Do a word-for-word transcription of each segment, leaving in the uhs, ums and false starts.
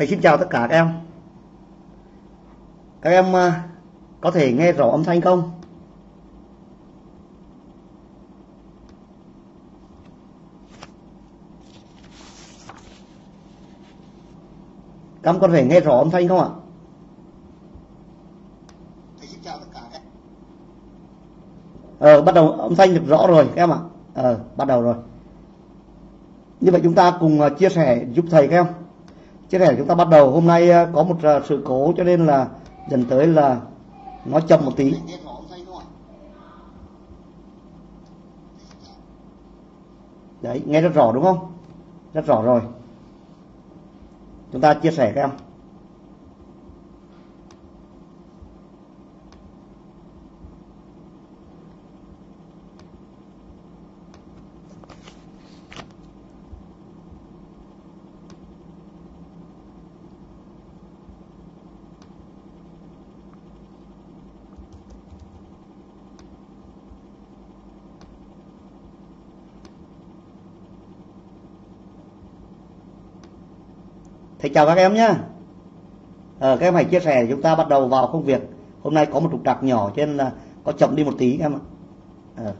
Thầy xin chào tất cả các em. Các em có thể nghe rõ âm thanh không? Các em có thể nghe rõ âm thanh không ạ? Thầy xin chào tất cả các em. Ờ, bắt đầu âm thanh được rõ rồi các em ạ. Ờ, bắt đầu rồi. Như vậy chúng ta cùng chia sẻ giúp thầy các em. Chia sẻ chúng ta bắt đầu. Hôm nay có một sự cố cho nên là dần tới là nó chậm một tí. Nghe rõ âm thanh không ạ? Đấy, nghe rất rõ đúng không? Rất rõ rồi. Chúng ta chia sẻ các em. Thầy chào các em nhé. Ờ, các em hãy chia sẻ, chúng ta bắt đầu vào công việc. Hôm nay có một trục trặc nhỏ cho nên là có chậm đi một tí các em ạ. Ờ.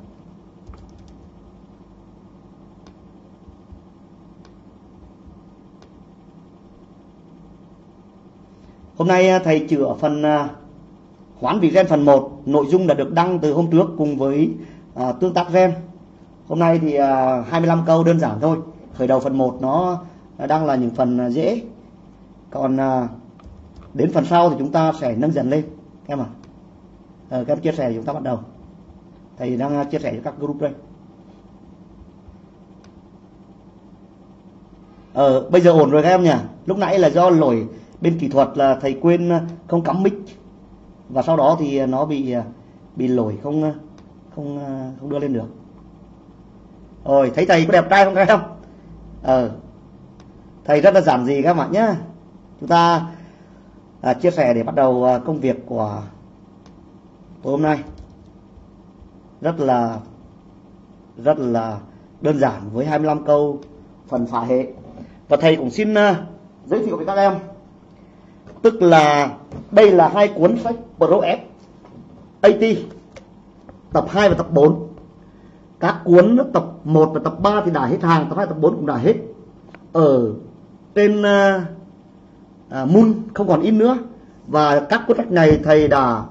Hôm nay thầy chữa phần hoán vị gen phần một. Nội dung đã được đăng từ hôm trước cùng với à, tương tác gen. Hôm nay thì à, hai mươi lăm câu đơn giản thôi. Khởi đầu phần một nó đang là những phần dễ. Còn à, đến phần sau thì chúng ta sẽ nâng dần lên các em ạ. À, các em chia sẻ chúng ta bắt đầu. Thầy đang chia sẻ cho các group đây. Ờ, bây giờ ổn rồi các em nhỉ. Lúc nãy là do lỗi bên kỹ thuật là thầy quên không cắm mic và sau đó thì nó bị bị lỗi không không không đưa lên được. Rồi, thấy thầy có đẹp trai không các em? Ờ, thầy rất là giản dị các bạn nhé. Chúng ta à, chia sẻ để bắt đầu công việc của tối hôm nay. Rất là rất là đơn giản với hai mươi lăm câu phần phá hệ. Và thầy cũng xin uh, giới thiệu với các em. Tức là đây là hai cuốn sách ProF a tê tập hai và tập bốn. Các cuốn tập một và tập ba thì đã hết hàng, tập hai tập bốn cũng đã hết. Ở trên uh, uh, Moon không còn in nữa. Và các cuốn sách này thầy đã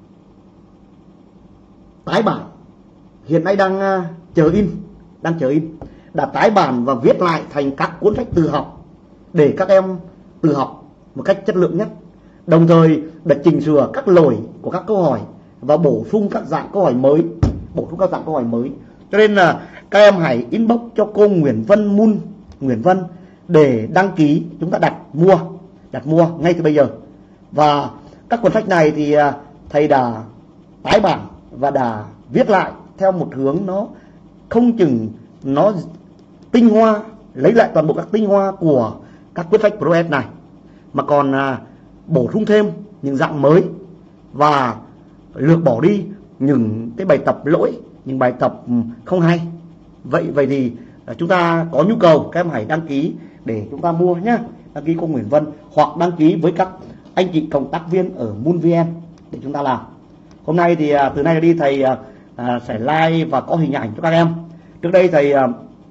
tái bản, hiện nay đang uh, chờ in, đang chờ in, đã tái bản và viết lại thành các cuốn sách tự học để các em tự học một cách chất lượng nhất. Đồng thời đã chỉnh sửa các lỗi của các câu hỏi và bổ sung các dạng câu hỏi mới, bổ sung các dạng câu hỏi mới. Cho nên là các em hãy inbox cho cô Nguyễn Vân Moon, Nguyễn Vân để đăng ký, chúng ta đặt mua, đặt mua ngay từ bây giờ. Và các cuốn sách này thì thầy đã tái bản và đã viết lại theo một hướng nó không chừng nó tinh hoa, lấy lại toàn bộ các tinh hoa của các cuốn sách ProF này, mà còn à, bổ sung thêm những dạng mới và lược bỏ đi những cái bài tập lỗi, những bài tập không hay. Vậy vậy thì à, chúng ta có nhu cầu các em hãy đăng ký để chúng ta mua nhé. Đăng ký cô Nguyễn Vân hoặc đăng ký với các anh chị cộng tác viên ở Moon vê en để chúng ta làm. Hôm nay thì à, từ nay đi thầy à, à, sẽ like và có hình ảnh cho các em. Trước đây thầy à,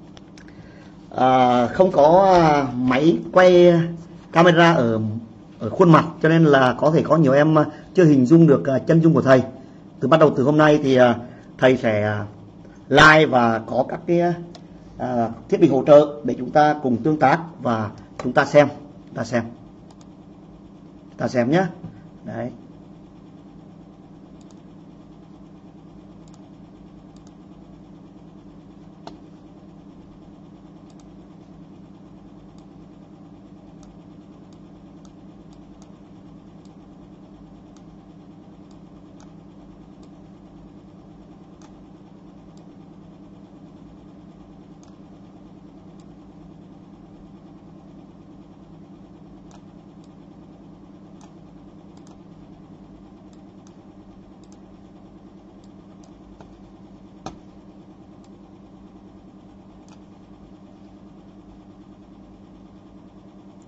à, không có máy quay camera ở ở khuôn mặt, cho nên là có thể có nhiều em chưa hình dung được chân dung của thầy. Từ bắt đầu từ hôm nay thì thầy sẽ like và có các cái à, thiết bị hỗ trợ để chúng ta cùng tương tác và chúng ta xem, ta xem, ta xem nhé. Đấy.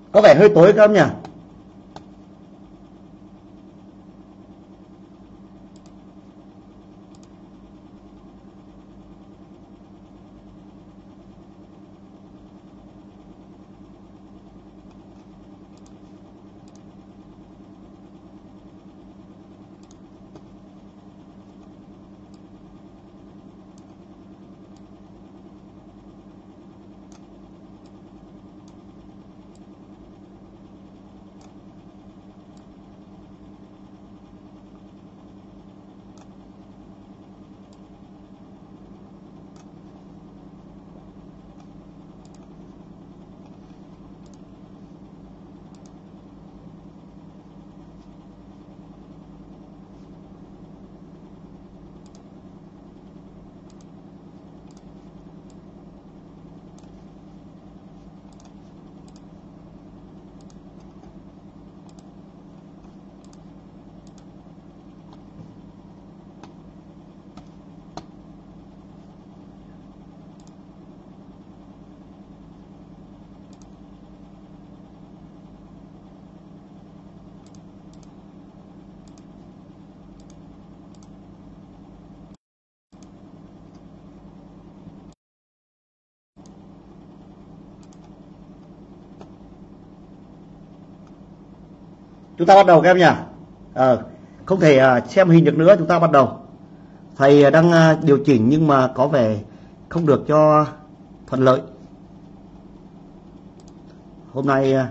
Có vẻ hơi tối các em nhỉ? Chúng ta bắt đầu các em nhỉ? Ờ, không thể uh, xem hình được nữa, chúng ta bắt đầu. Thầy đang uh, điều chỉnh nhưng mà có vẻ không được cho thuận lợi. Hôm nay uh,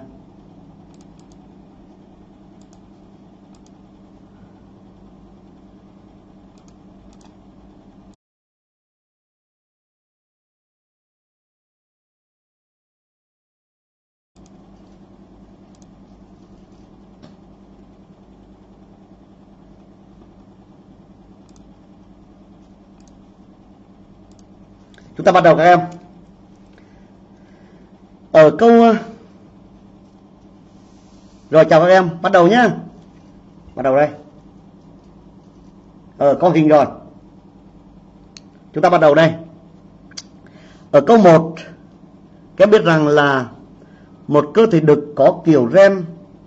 chúng ta bắt đầu các em. Ở câu rồi chào các em, bắt đầu nhá. Bắt đầu đây. Ờ có hình rồi. Chúng ta bắt đầu đây. Ở câu một, các em biết rằng là một cơ thể đực có kiểu gen.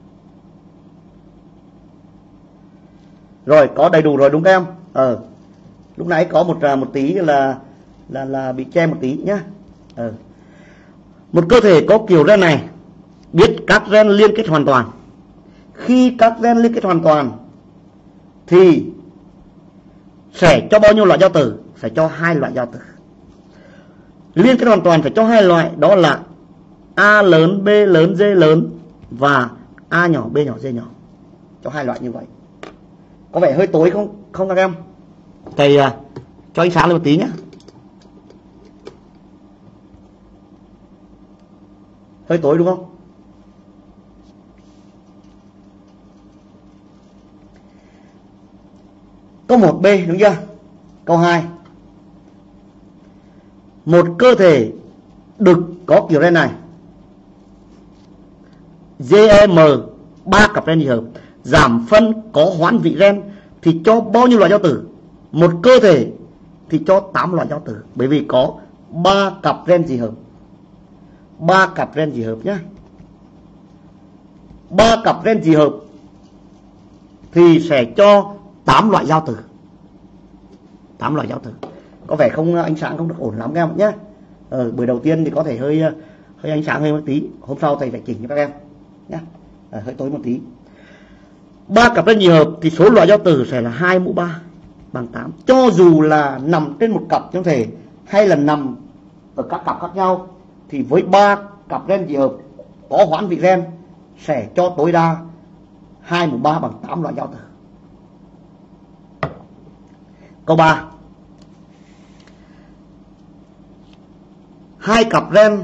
Rồi có đầy đủ rồi đúng không em? Ờ lúc nãy có một một tí là là là bị che một tí nhá. Ừ. Một cơ thể có kiểu gen này biết các gen liên kết hoàn toàn. Khi các gen liên kết hoàn toàn thì sẽ cho bao nhiêu loại giao tử? Sẽ cho hai loại giao tử. Liên kết hoàn toàn phải cho hai loại, đó là A lớn, B lớn, D lớn và A nhỏ, B nhỏ, D nhỏ. Cho hai loại như vậy. Có vẻ hơi tối không không các em? Thầy uh, cho ánh sáng lên một tí nhé. Hơi tối đúng không? Câu một B đúng chưa? Câu hai. Một cơ thể đực có kiểu gen này. giê em ba cặp gen dị hợp, giảm phân có hoán vị gen thì cho bao nhiêu loại giao tử? Một cơ thể thì cho tám loại giao tử, bởi vì có ba cặp gen dị hợp. ba cặp gen dị hợp nhé. ba cặp gen dị hợp thì sẽ cho tám loại giao tử. tám loại giao tử. Có vẻ không ánh sáng không được ổn lắm các em nhé. Ờ, buổi đầu tiên thì có thể hơi hơi ánh sáng hơi một tí, hôm sau thầy phải chỉnh cho các em nhé. Ờ, hơi tối một tí. ba cặp gen dị hợp thì số loại giao tử sẽ là hai mũ ba bằng tám. Cho dù là nằm trên một cặp trong thể hay là nằm ở các cặp khác nhau thì với ba cặp gen dị hợp có hoán vị gen sẽ cho tối đa hai mũ ba bằng tám loại giao tử. Câu ba. Hai cặp gen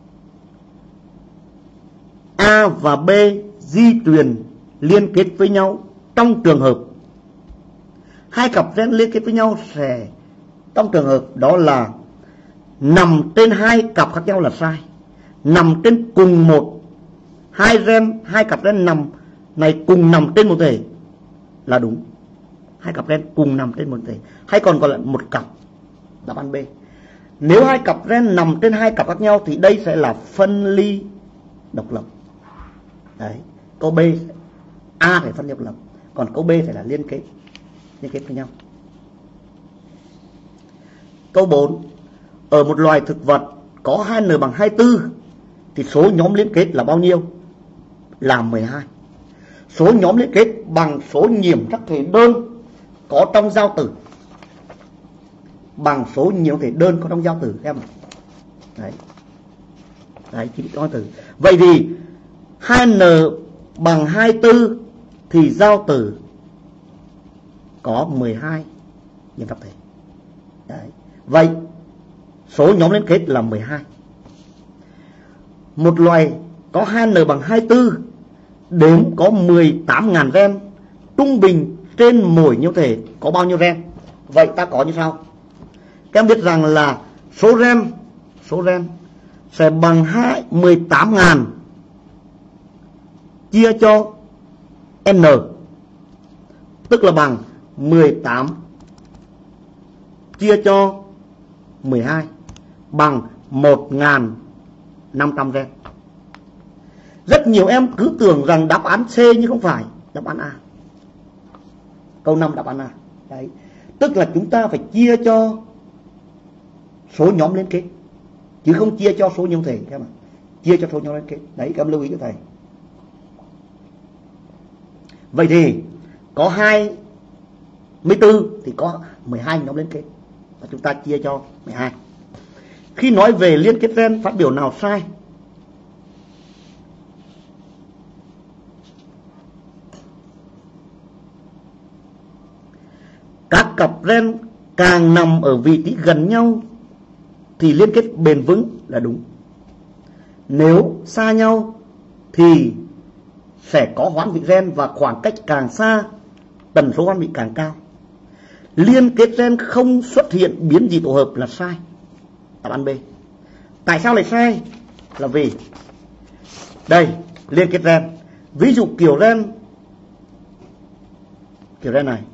A và B di truyền liên kết với nhau trong trường hợp hai cặp gen liên kết với nhau sẽ trong trường hợp đó là nằm trên hai cặp khác nhau là sai. Nằm trên cùng một hai gen, hai cặp gen nằm này cùng nằm trên một thể là đúng. Hai cặp gen cùng nằm trên một thể, hay còn gọi là một cặp, đáp án B. Nếu hai cặp gen nằm trên hai cặp khác nhau thì đây sẽ là phân ly độc lập. Đấy, câu B A phải phân độc lập, còn câu B phải là liên kết, liên kết với nhau. Câu bốn, ở một loài thực vật có hai n bằng hai mươi tư thì số nhóm liên kết là bao nhiêu? Là mười hai. Số nhóm liên kết bằng số nhiễm sắc thể đơn có trong giao tử, bằng số nhiễm thể đơn có trong giao tử em. Đấy. Đấy, chỉ có từ. Vậy thì hai n bằng hai mươi tư thì giao tử có mười hai nhiễm sắc thể. Đấy. Vậy số nhóm liên kết là mười hai. Một loài có hai n bằng hai mươi tư đếm có mười tám nghìn gen, trung bình trên mỗi nhiễm thể có bao nhiêu gen? Vậy ta có như sau. Các em biết rằng là số gen, số gen sẽ bằng mười tám nghìn chia cho n, tức là bằng mười tám chia cho mười hai bằng một nghìn năm trăm gen. Rất nhiều em cứ tưởng rằng đáp án C nhưng không phải, đáp án A. Câu năm đáp án A. Đấy. Tức là chúng ta phải chia cho số nhóm liên kết, chứ không chia cho số nhiễm thể các bạn. Chia cho số nhóm liên kết. Đấy, các em lưu ý cho thầy. Vậy thì có hai mươi tư thì có mười hai nhóm liên kết, và chúng ta chia cho mười hai. Khi nói về liên kết gen, phát biểu nào sai? Các cặp gen càng nằm ở vị trí gần nhau thì liên kết bền vững là đúng. Nếu xa nhau thì sẽ có hoán vị gen, và khoảng cách càng xa tần số hoán vị càng cao. Liên kết gen không xuất hiện biến dị tổ hợp là sai, đáp án B. Tại sao lại sai? Là vì đây, liên kết gen, ví dụ kiểu gen kiểu gen này,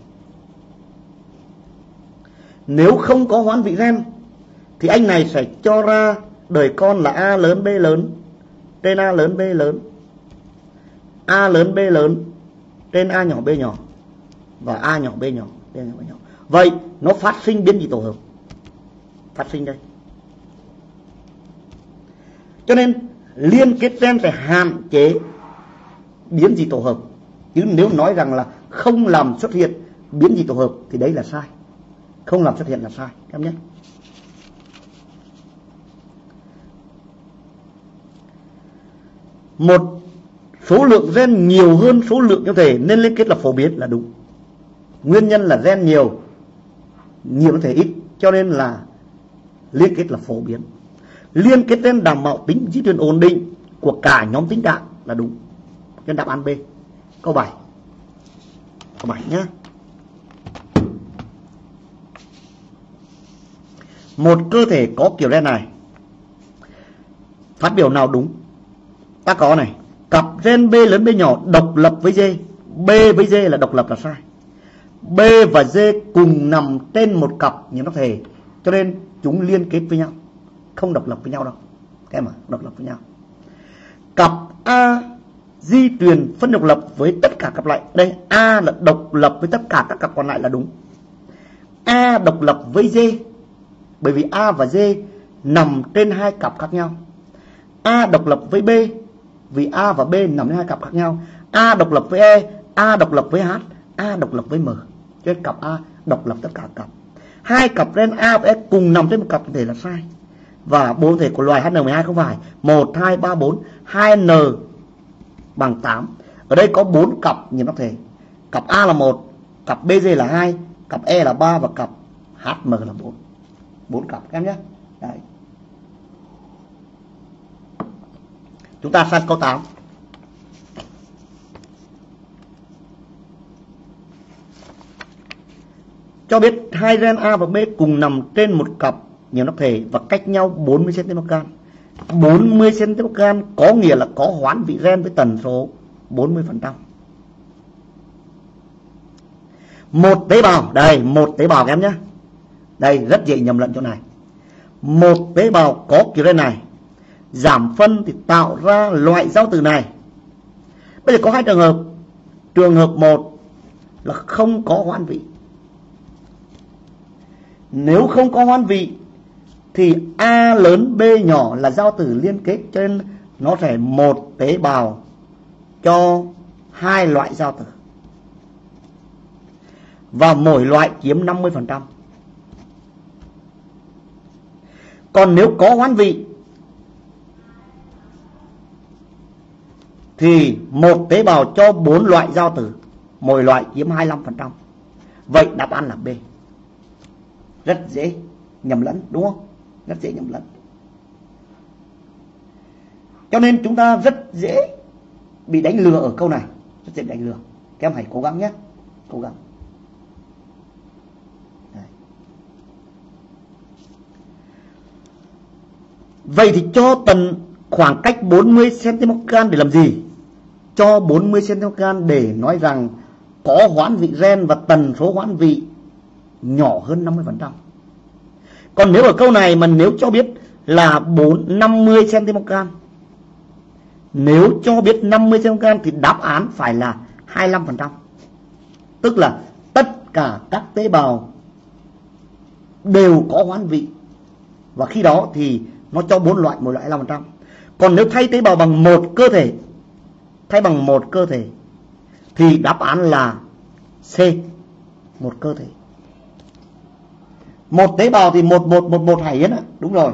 nếu không có hoán vị gen thì anh này sẽ cho ra đời con là A lớn B lớn trên A lớn B lớn, A lớn B lớn trên A nhỏ B nhỏ, và A nhỏ B nhỏ trên A nhỏ B nhỏ. Vậy nó phát sinh biến dị tổ hợp, phát sinh đây. Cho nên liên kết gen phải hạn chế biến dị tổ hợp, chứ nếu nói rằng là không làm xuất hiện biến dị tổ hợp thì đấy là sai. Không làm xuất hiện là sai các em nhé. Một số lượng gen nhiều hơn số lượng nhiễm thể nên liên kết là phổ biến là đúng. Nguyên nhân là gen nhiều, nhiễm thể ít, cho nên là liên kết là phổ biến. Liên kết gen đảm bảo tính di truyền ổn định của cả nhóm tính trạng là đúng. Nên đáp án B. Câu bảy. Câu bảy nhé. Một cơ thể có kiểu gen này, phát biểu nào đúng? Ta có này, cặp gen B lớn B nhỏ độc lập với D. B với D là độc lập là sai. B và D cùng nằm trên một cặp nhiễm sắc thể, cho nên chúng liên kết với nhau, không độc lập với nhau đâu. Các em à, độc lập với nhau. Cặp A di truyền phân độc lập với tất cả cặp lại. Đây, A là độc lập với tất cả các cặp còn lại là đúng. A độc lập với D, bởi vì A và D nằm trên hai cặp khác nhau. A độc lập với B, vì A và B nằm trên hai cặp khác nhau. A độc lập với E, A độc lập với H, A độc lập với M. Cho nên cặp A độc lập tất cả cặp. Hai cặp gen A và E cùng nằm trên một cặp thể là sai. Và bốn thể của loài H N mười hai không phải một, hai, ba, bốn. hai n bằng tám. Ở đây có bốn cặp nhiễm sắc thể. Cặp A là một, cặp B G là hai, cặp E là ba và cặp H M là bốn. bốn cặp các em nhé. Đấy. Chúng ta sang câu tám. Cho biết hai gen A và B cùng nằm trên một cặp nhiễm sắc thể và cách nhau bốn mươi xăng-ti-mét/can. bốn mươi xăng-ti-mét/can có nghĩa là có hoán vị gen với tần số bốn mươi phần trăm. Một tế bào, đây, một tế bào các em nhé. Đây, rất dễ nhầm lẫn chỗ này. Một tế bào có kiểu gen này giảm phân thì tạo ra loại giao tử này. Bây giờ có hai trường hợp. Trường hợp một là không có hoán vị. Nếu không có hoán vị thì A lớn B nhỏ là giao tử liên kết, cho nên nó sẽ một tế bào cho hai loại giao tử, và mỗi loại chiếm năm mươi phần trăm. Còn nếu có hoán vị thì một tế bào cho bốn loại giao tử, mỗi loại chiếm hai mươi lăm phần trăm. Vậy đáp án là B. Rất dễ nhầm lẫn, đúng không? Rất dễ nhầm lẫn. Cho nên chúng ta rất dễ bị đánh lừa ở câu này. Rất dễ bị đánh lừa. Các em hãy cố gắng nhé. Cố gắng. Đấy. Vậy thì cho tần khoảng cách bốn mươi xăng-ti-mét gan để làm gì? Cho bốn mươi xăng-ti-mét gan để nói rằng có hoán vị gen và tần số hoán vị nhỏ hơn năm mươi phần trăm. Còn nếu ở câu này mà nếu cho biết là năm mươi xăng-ti-mét gan, nếu cho biết năm mươi xăng-ti-mét gan thì đáp án phải là hai mươi lăm phần trăm. Tức là tất cả các tế bào đều có hoán vị, và khi đó thì nó cho bốn loại, mỗi loại hai mươi lăm phần trăm. Còn nếu thay tế bào bằng một cơ thể, thay bằng một cơ thể thì đáp án là C, một cơ thể. Một tế bào thì một một một một hải yến ạ. Đúng rồi.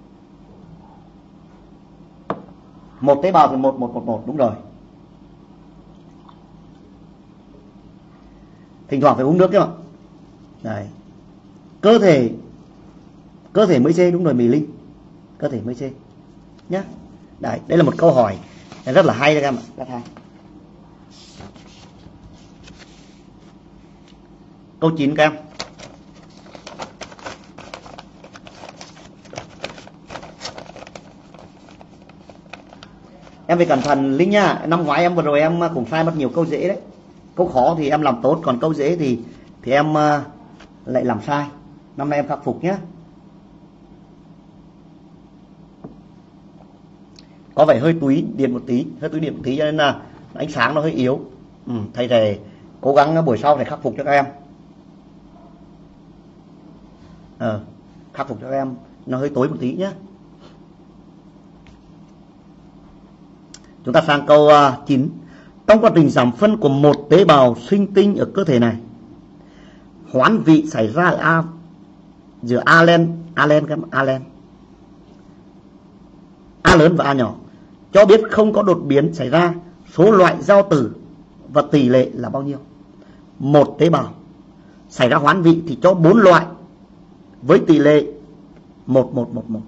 Một tế bào thì một một một một, đúng rồi. Thỉnh thoảng phải uống nước chứ ạ. Đấy. Cơ thể cơ thể mới C, đúng rồi Mỹ Linh. Cơ thể mới C nhá. Đấy, đây là một câu hỏi rất là hay đấy các em ạ, rất hay. Câu chín các em. Em phải cẩn thận Linh nha. Năm ngoái em vừa rồi em cũng sai mất nhiều câu dễ đấy. Câu khó thì em làm tốt, còn câu dễ thì thì em lại làm sai. Năm nay em khắc phục nhé. Có vẻ hơi túy điện một tí, hơi túy điện một tí cho nên là ánh sáng nó hơi yếu. Ừ, thầy thầy cố gắng buổi sau thầy khắc phục cho các em. Ờ, khắc phục cho các em, nó hơi tối một tí nhé. Chúng ta sang câu uh, chín. Trong quá trình giảm phân của một tế bào sinh tinh ở cơ thể này, hoán vị xảy ra ở A, giữa A len, A len các A len, A lớn và A nhỏ. Cho biết không có đột biến xảy ra, số loại giao tử và tỷ lệ là bao nhiêu? Một tế bào xảy ra hoán vị thì cho bốn loại với tỷ lệ một một một một.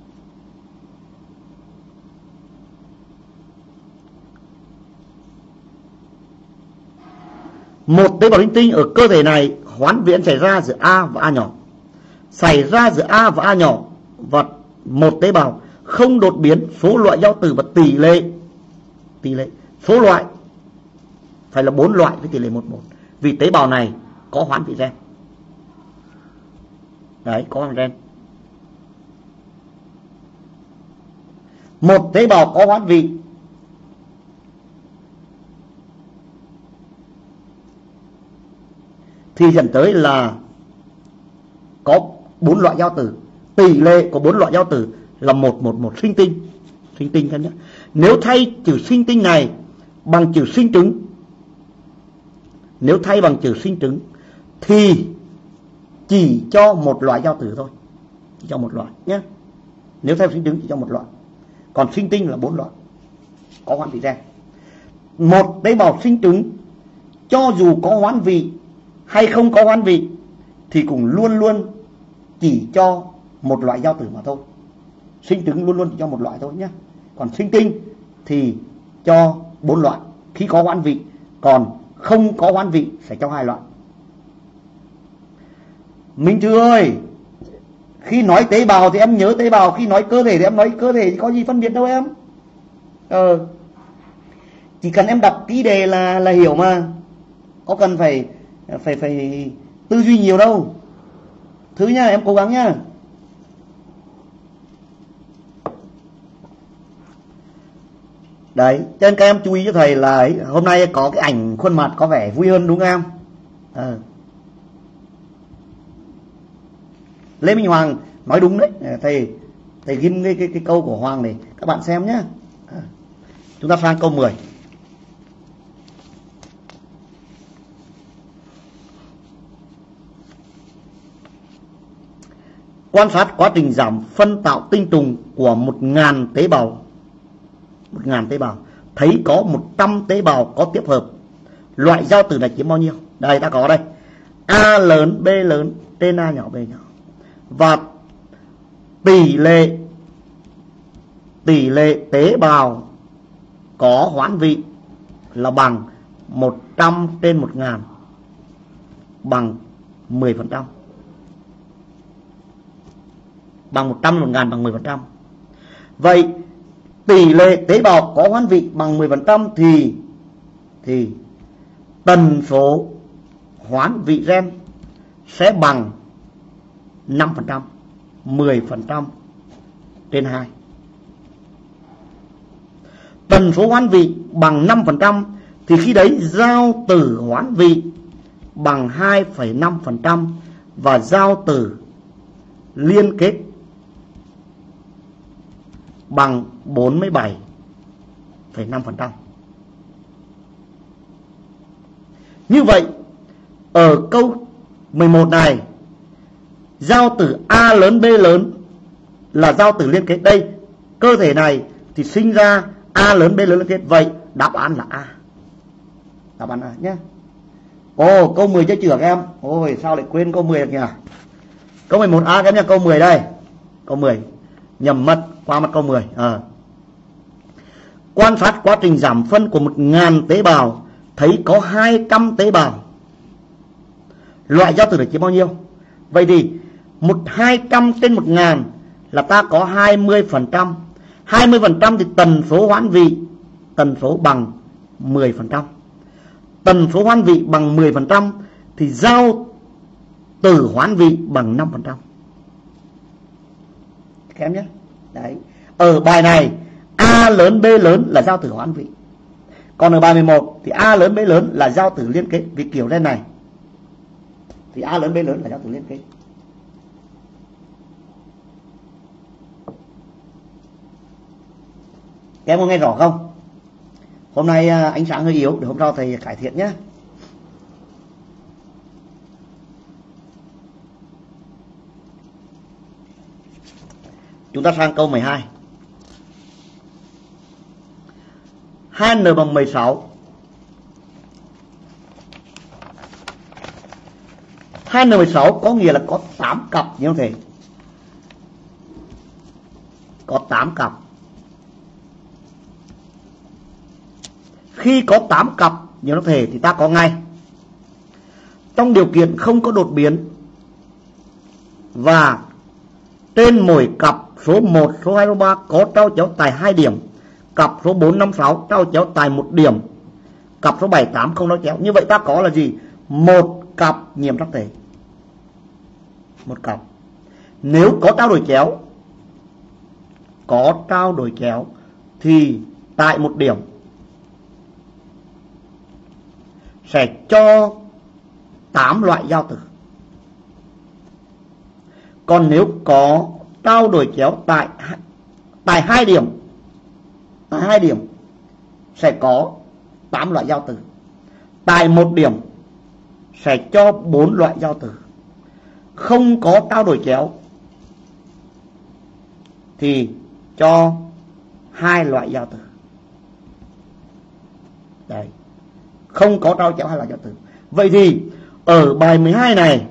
Một tế bào linh tinh ở cơ thể này hoán vị xảy ra giữa A và A nhỏ. Xảy ra giữa A và A nhỏ và một tế bào không đột biến, số loại giao tử và tỷ lệ tỷ lệ số loại phải là bốn loại với tỷ lệ một một, vì tế bào này có hoán vị gen. Đấy, có hoán gen. Một tế bào có hoán vị thì dẫn tới là có bốn loại giao tử, tỷ lệ của bốn loại giao tử là một một một, sinh tinh. Sinh tinh các nhé. Nếu thay chữ sinh tinh này bằng chữ sinh trứng, nếu thay bằng chữ sinh trứng thì chỉ cho một loại giao tử thôi, chỉ cho một loại nhé. Nếu thay sinh trứng chỉ cho một loại, còn sinh tinh là bốn loại có hoán vị gen. Một tế bào sinh trứng cho dù có hoán vị hay không có hoán vị thì cũng luôn luôn chỉ cho một loại giao tử mà thôi. Sinh trứng luôn luôn chỉ cho một loại thôi nhé. Còn sinh tinh thì cho bốn loại khi có hoán vị, còn không có hoán vị sẽ cho hai loại. Minh Thư ơi, khi nói tế bào thì em nhớ tế bào, khi nói cơ thể thì em nói cơ thể, thì có gì phân biệt đâu em. Ờ, chỉ cần em đọc kỹ đề là là hiểu mà, có cần phải phải phải tư duy nhiều đâu. Thứ nha, em cố gắng nha. Đấy, cho nên các em chú ý cho thầy là ấy, hôm nay có cái ảnh khuôn mặt có vẻ vui hơn đúng không em? À. Lê Minh Hoàng nói đúng đấy, thầy thầy ghim cái, cái, cái câu của Hoàng này các bạn xem nhé. À. Chúng ta sang câu mười. Quan sát quá trình giảm phân tạo tinh trùng của một ngàn tế bào, một ngàn tế bào, thấy có một trăm tế bào có tiếp hợp, loại giao tử này chiếm bao nhiêu? Đây ta có đây, A lớn, B lớn, trên A nhỏ, B nhỏ, và tỷ lệ tỷ lệ tế bào có hoán vị là bằng một trăm trên một ngàn, bằng mười phần trăm. Bằng một trăm một ngàn bằng mười phần trăm. Vậy tỷ lệ tế bào có hoán vị bằng mười phần trăm thì thì tần số hoán vị gen sẽ bằng năm phần trăm, mười phần trăm trên hai. Tần số hoán vị bằng năm phần trăm thì khi đấy giao tử hoán vị bằng hai phẩy năm phần trăm và giao tử liên kết bằng bốn mươi bảy phẩy năm phần trăm. Như vậy ở câu mười một này, giao tử A lớn B lớn là giao tử liên kết. Đây, cơ thể này thì sinh ra A lớn B lớn liên kết. Vậy đáp án là A. Đáp án A nhé. Ồ, câu mười chưa chữa các em. Ôi sao lại quên câu mười được nhỉ? Câu mười một A các em nhé, câu mười đây. Câu mười nhầm mất, qua mất câu mười. À. Quan sát quá trình giảm phân của một ngàn tế bào, thấy có hai trăm tế bào, loại giao tử này chiếm bao nhiêu? Vậy thì một hai trăm trên một ngàn là ta có hai mươi phần trăm. hai mươi phần trăm thì tần số hoán vị, tần số bằng mười phần trăm. Tần số hoán vị bằng mười phần trăm thì giao tử hoán vị bằng năm phần trăm. Các em nhé. Đấy. Ở bài này A lớn B lớn là giao tử hoán vị. Còn ở bài mười một thì A lớn B lớn là giao tử liên kết. Vì kiểu đây này thì A lớn B lớn là giao tử liên kết. Các em có nghe rõ không? Hôm nay ánh sáng hơi yếu, để hôm sau thầy cải thiện nhé. Chúng ta sang câu mười hai. hai n bằng mười sáu. hai n mười sáu có nghĩa là có tám cặp như thế. Có tám cặp. Khi có tám cặp như thế thì ta có ngay. Trong điều kiện không có đột biến và trên mỗi cặp số một, số hai, số ba có trao chéo tại hai điểm, cặp số bốn, năm, sáu trao chéo tại một điểm, cặp số bảy, tám không trao chéo. Như vậy ta có là gì? Một cặp nhiễm sắc thể. Một cặp. Nếu có trao đổi chéo, có trao đổi chéo thì tại một điểm sẽ cho tám loại giao tử. Còn nếu có trao đổi chéo tại tại hai điểm, tại hai điểm sẽ có tám loại giao tử. Tại một điểm sẽ cho bốn loại giao tử. Không có trao đổi chéo thì cho hai loại giao tử. Đấy. Không có trao chéo hai loại giao tử. Vậy thì ở bài mười hai này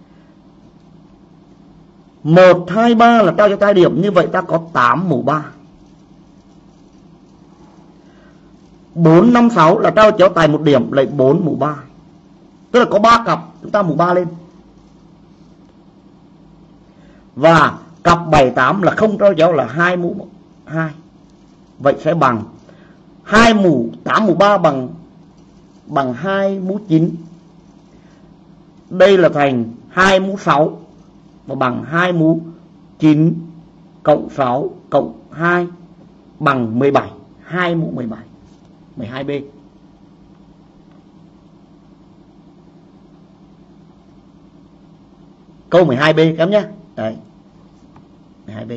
một, hai, ba là trao cho hai điểm. Như vậy ta có tám mũ ba. bốn, năm, sáu là trao chéo tại một điểm, lại bốn mũ ba. Tức là có ba cặp, chúng ta mũ ba lên. Và cặp bảy, tám là không trao chéo là hai mũ hai. Vậy sẽ bằng hai mũ, tám mũ ba bằng bằng hai mũ chín. Đây là thành hai mũ sáu và bằng hai mũ chín cộng sáu cộng hai bằng mười bảy. hai mũ mười bảy, mười hai B. Câu mười hai B các em nhé. Đấy. mười hai B.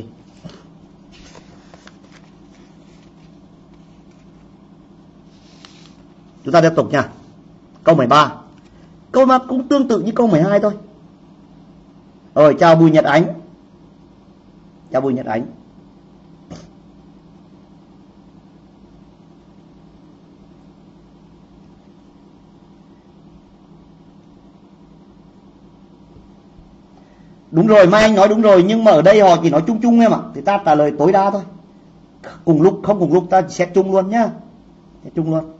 Chúng ta tiếp tục nha. Câu mười ba. Câu mà cũng tương tự như câu mười hai thôi. Rồi, chào Bùi Nhật Ánh. Chào Bùi Nhật Ánh. Đúng rồi, Mai Anh nói đúng rồi, nhưng mà ở đây họ chỉ nói chung chung em ạ. Thì ta trả lời tối đa thôi. Cùng lúc, không cùng lúc ta xét chung luôn nhá. Xét chung luôn.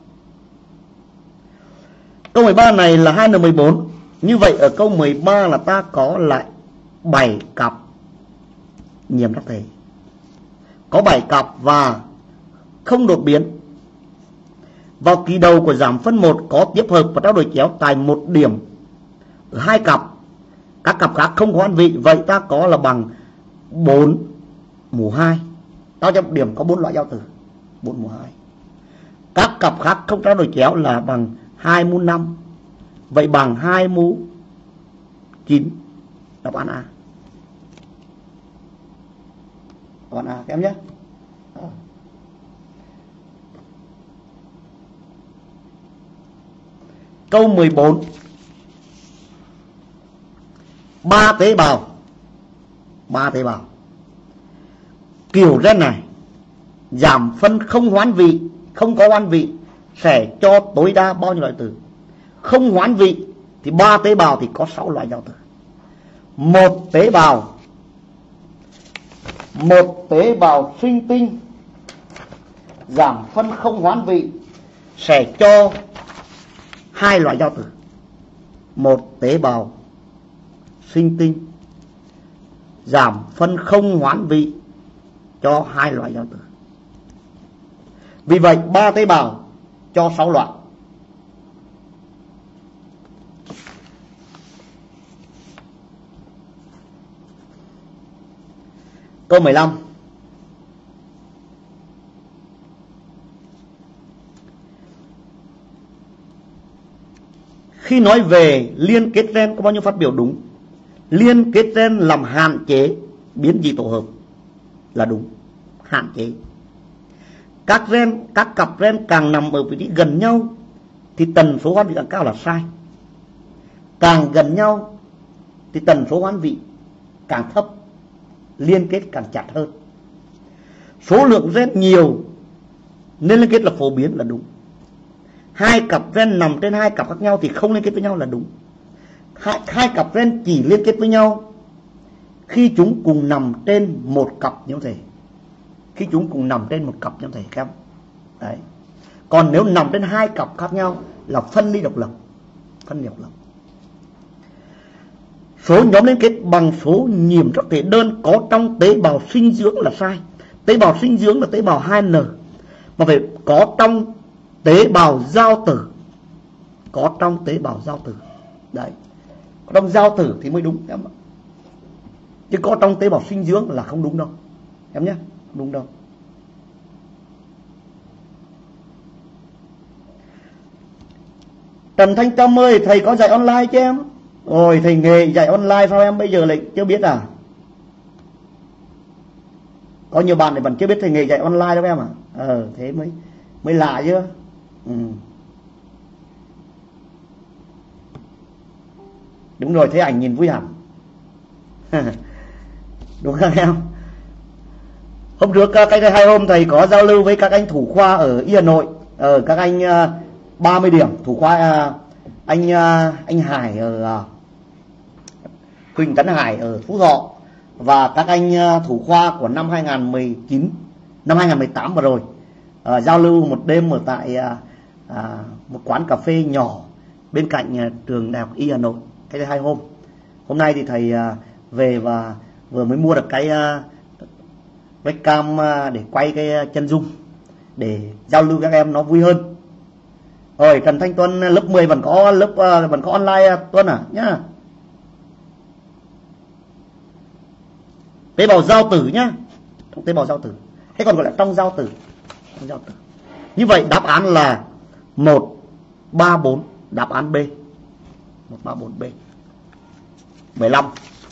Câu mười ba này là hai N mười bốn. Như vậy ở câu mười ba là ta có lại bảy cặp nhiễm sắc thể. Có bảy cặp và không đột biến. Vào kỳ đầu của giảm phân một có tiếp hợp và trao đổi chéo tại một điểm ở hai cặp. Các cặp khác không có hoán vị. Vậy ta có là bằng bốn mũ hai. Ta cho điểm có bốn loại giao tử. bốn mũ hai. Các cặp khác không trao đổi chéo là bằng hai mũ năm. Vậy bằng hai mũ chín. Đáp án A. Đáp án A các em nhé. Câu mười bốn. Ba tế bào. Ba tế bào. Kiểu gen này giảm phân không hoán vị, không có hoán vị sẽ cho tối đa bao nhiêu loại tử? Không hoán vị thì ba tế bào thì có sáu loại giao tử. Một tế bào một tế bào sinh tinh giảm phân không hoán vị sẽ cho hai loại giao tử. Một tế bào sinh tinh giảm phân không hoán vị cho hai loại giao tử. Vì vậy ba tế bào cho sáu loại. Câu mười lăm. Khi nói về liên kết gen có bao nhiêu phát biểu đúng? Liên kết gen làm hạn chế biến dị tổ hợp là đúng. Hạn chế. Các gen, các cặp gen càng nằm ở vị trí gần nhau thì tần số hoán vị càng cao là sai. Càng gần nhau thì tần số hoán vị càng thấp, liên kết càng chặt hơn. Số lượng gen nhiều nên liên kết là phổ biến là đúng. Hai cặp gen nằm trên hai cặp khác nhau thì không liên kết với nhau là đúng. Hai, hai cặp gen chỉ liên kết với nhau khi chúng cùng nằm trên một cặp nhiễm thể. Khi chúng cùng nằm trên một cặp nhiễm thể các em. Đấy. Còn nếu nằm trên hai cặp khác nhau là phân ly độc lập. Phân ly độc lập. Số nhóm liên kết bằng số nhiễm sắc thể đơn có trong tế bào sinh dưỡng là sai. Tế bào sinh dưỡng là tế bào hai N, mà phải có trong tế bào giao tử. Có trong tế bào giao tử. Đấy. Có trong giao tử thì mới đúng em ạ. Chứ có trong tế bào sinh dưỡng là không đúng đâu em nhé. Không đúng đâu. Trần Thanh Tâm ơi, thầy có dạy online chứ em? Ôi, thầy nghề dạy online sao em bây giờ lại chưa biết à? Có nhiều bạn thì vẫn chưa biết thầy nghề dạy online đâu em à? Ờ, thế mới mới lạ chứ. Ừ. Đúng rồi, thấy ảnh nhìn vui hẳn. Đúng không em? Hôm trước cách đây hai hôm thầy có giao lưu với các anh thủ khoa ở Y Hà Nội. Ở các anh uh, ba mươi điểm thủ khoa, uh, anh uh, anh Hải ở uh, Huỳnh Tấn Hải ở Phú Thọ, và các anh uh, thủ khoa của năm hai không một chín, năm hai không một tám vừa rồi, uh, giao lưu một đêm ở tại uh, uh, một quán cà phê nhỏ bên cạnh uh, trường Đại học Y Hà Nội cách đây hai hôm. Hôm nay thì thầy uh, về và vừa mới mua được cái uh, webcam uh, để quay cái uh, chân dung để giao lưu các em nó vui hơn. Rồi, Trần Thanh Tuân lớp mười vẫn có lớp uh, vẫn có online uh, Tuân à nhá. Tế bào giao tử nhá. Trong tế bào giao tử. Hay còn gọi là trong giao tử. Trong giao tử. Như vậy đáp án là một ba bốn, đáp án B. một ba bốn B. mười lăm.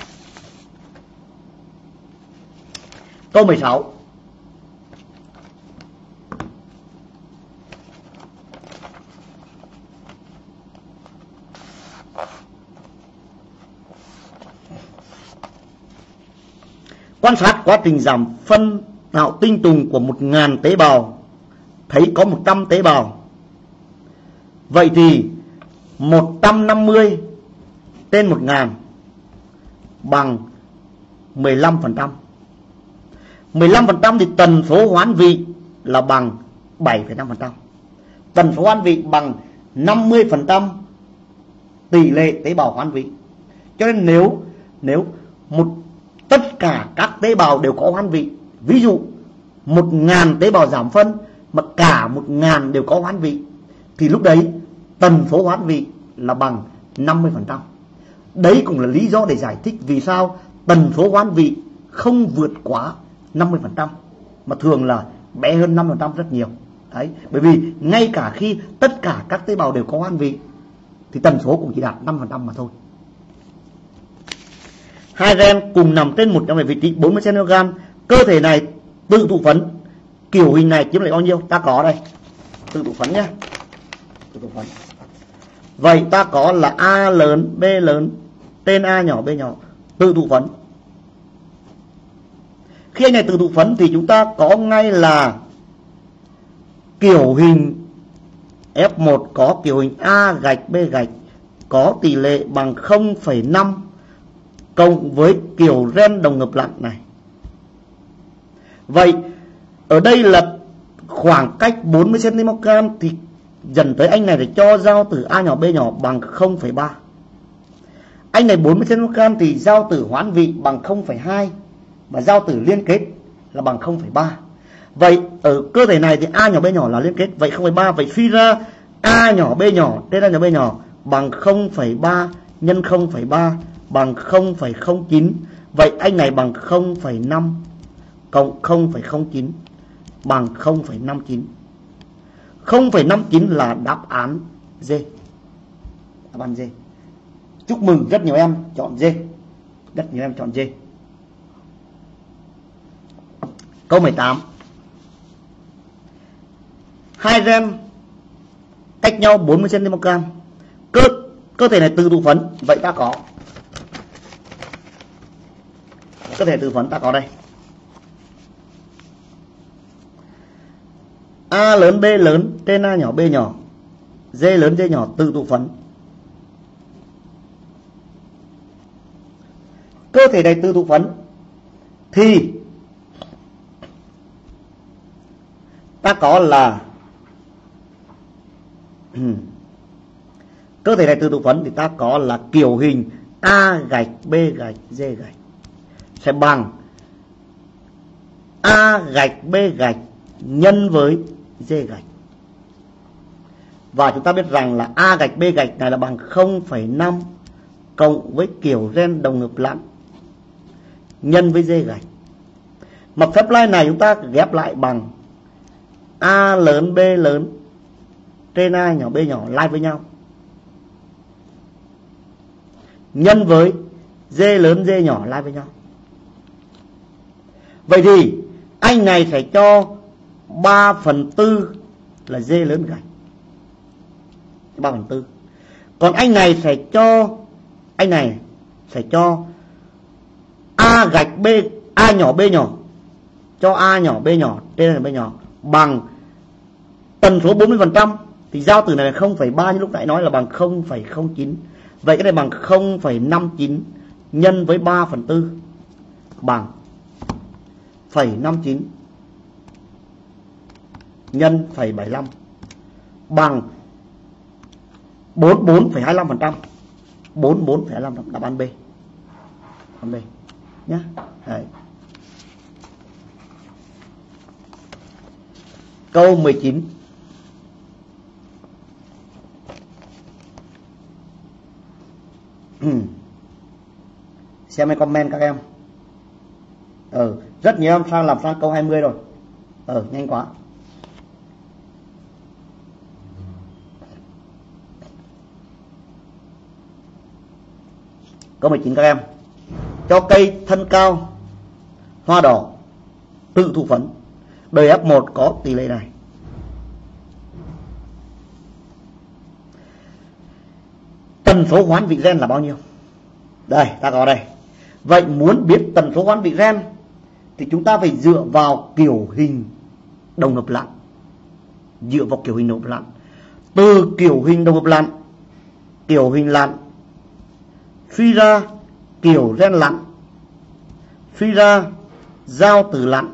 Câu mười sáu. Quan sát quá trình giảm phân tạo tinh trùng của một nghìn tế bào, thấy có một trăm tế bào. Vậy thì một trăm năm mươi trên một nghìn bằng mười lăm phần trăm. mười lăm phần trăm thì tần số hoán vị là bằng bảy phẩy năm phần trăm. Tần số hoán vị bằng năm mươi phần trăm tỷ lệ tế bào hoán vị. Cho nên nếu nếu một tất cả các tế bào đều có hoán vị, ví dụ một ngàn tế bào giảm phân mà cả một ngàn đều có hoán vị, thì lúc đấy tần số hoán vị là bằng năm mươi phần trăm. Đấy cũng là lý do để giải thích vì sao tần số hoán vị không vượt quá năm mươi phần trăm, mà thường là bé hơn năm mươi phần trăm rất nhiều. Đấy, bởi vì ngay cả khi tất cả các tế bào đều có hoán vị thì tần số cũng chỉ đạt năm phần trăm mà thôi. Hai gen cùng nằm trên một trong vị trí bốn mươi xăng-ti-mét, cơ thể này tự thụ phấn, kiểu hình này chiếm lại bao nhiêu? Ta có đây, tự thụ phấn nhé, tự thụ phấn. Vậy ta có là A lớn, B lớn trên A nhỏ, B nhỏ, tự thụ phấn. Khi anh này tự thụ phấn thì chúng ta có ngay là kiểu hình F một có kiểu hình A gạch B gạch có tỷ lệ bằng không phẩy năm cộng với kiểu gen đồng ngược lại này. Vậy ở đây là khoảng cách bốn mươi xăng-ti-mét thì dần tới anh này để cho giao tử A nhỏ B nhỏ bằng không phẩy ba. Anh này bốn mươi xăng-ti-mét thì giao tử hoán vị bằng không phẩy hai và giao tử liên kết là bằng không phẩy ba. Vậy ở cơ thể này thì A nhỏ B nhỏ là liên kết, vậy không phẩy ba, vậy suy ra A nhỏ B nhỏ trên A nhỏ B nhỏ bằng không phẩy ba nhân không phẩy ba bằng không phẩy không chín. Vậy anh này bằng không phẩy năm cộng không phẩy không chín bằng không phẩy năm chín. không phẩy năm chín là đáp án D. Đáp án D. Chúc mừng, rất nhiều em chọn D. Rất nhiều em chọn D. Câu mười tám. Hai gen cách nhau bốn mươi xăng-ti-mét, cơ cơ thể này tự thụ phấn. Vậy ta có cơ thể tự phấn ta có đây A lớn B lớn trên A nhỏ B nhỏ, D lớn D nhỏ tự thụ phấn. Cơ thể này tự thụ phấn thì ta có là cơ thể này tự thụ phấn thì ta có là kiểu hình A gạch B gạch D gạch sẽ bằng A gạch B gạch nhân với D gạch. Và chúng ta biết rằng là A gạch B gạch này là bằng không phẩy năm cộng với kiểu gen đồng ngược lại nhân với D gạch. Mà phép lai này chúng ta ghép lại bằng A lớn B lớn trên A nhỏ B nhỏ lai với nhau nhân với D lớn D nhỏ lai với nhau. Vậy thì anh này phải cho ba phần tư là D lớn gạch, ba phần tư. Còn anh này phải cho anh này phải cho A gạch B A nhỏ B nhỏ, cho A nhỏ B nhỏ trên A B nhỏ bằng tần số bốn mươi phần trăm thì giao tử này là không phẩy ba như lúc nãy nói là bằng không phẩy không chín. Vậy cái này bằng không phẩy năm chín nhân với ba phần tư bằng phẩy năm chín nhân phẩy bảy mươi lăm bằng bốn mươi bốn phẩy hai mươi lăm phần trăm. bốn mươi bốn phẩy hai mươi lăm phần trăm đáp án B. Đáp án B nhá. Đấy. Câu mười chín. Xem mấy comment các em. Ừ, rất nhiều em sang làm sang câu hai mươi rồi. Ừ, nhanh quá. Câu mười chín các em. Cho cây thân cao hoa đỏ tự thụ phấn, đời ép một có tỷ lệ này. Tần số hoán vị gen là bao nhiêu? Đây, ta có đây. Vậy muốn biết tần số hoán vị gen thì chúng ta phải dựa vào kiểu hình đồng hợp lặn. Dựa vào kiểu hình đồng hợp lặn. Từ kiểu hình đồng hợp lặn, kiểu hình lặn suy ra kiểu gen lặn, suy ra giao tử lặn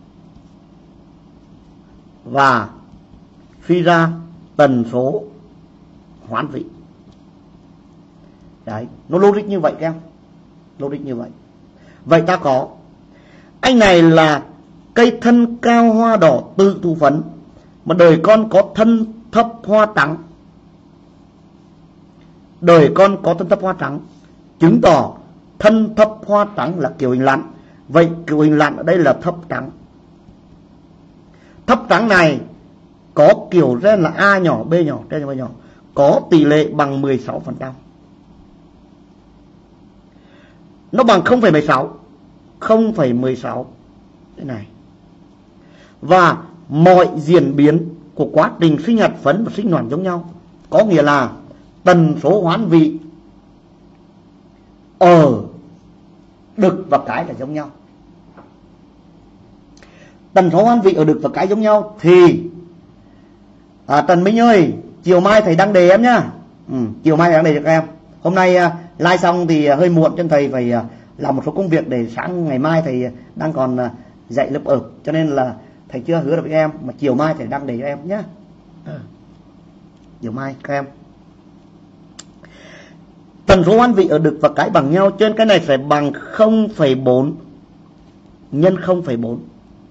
và suy ra tần số hoán vị. Đấy, nó logic như vậy các em. Logic như vậy. Vậy ta có anh này là cây thân cao hoa đỏ tự thụ phấn, mà đời con có thân thấp hoa trắng. Đời con có thân thấp hoa trắng, chứng tỏ thân thấp hoa trắng là kiểu hình lặn. Vậy kiểu hình lặn ở đây là thấp trắng. Thấp trắng này có kiểu gen là A nhỏ, B nhỏ, T nhỏ, B nhỏ, có tỷ lệ bằng mười sáu phần trăm. Nó bằng không phẩy mười sáu, không phẩy mười sáu thế này. Và mọi diễn biến của quá trình sinh hạt phấn và sinh đoàn giống nhau, có nghĩa là tần số hoán vị ở đực và cái là giống nhau. Tần số hoán vị ở đực và cái giống nhau thì à, Trần Minh ơi, chiều mai thầy đăng đề em nhá. Ừ, chiều mai thầy đăng đề cho các em. Hôm nay uh, live xong thì uh, hơi muộn cho thầy phải uh, làm một số công việc để sáng ngày mai thầy uh, đang còn uh, dạy lớp ở, cho nên là thầy chưa hứa được với em, mà chiều mai thầy đăng đề cho em nhé. Ừ. Chiều mai các em. Tần số hoán vị ở đực và cái bằng nhau, trên cái này phải bằng không phẩy bốn nhân không phẩy bốn.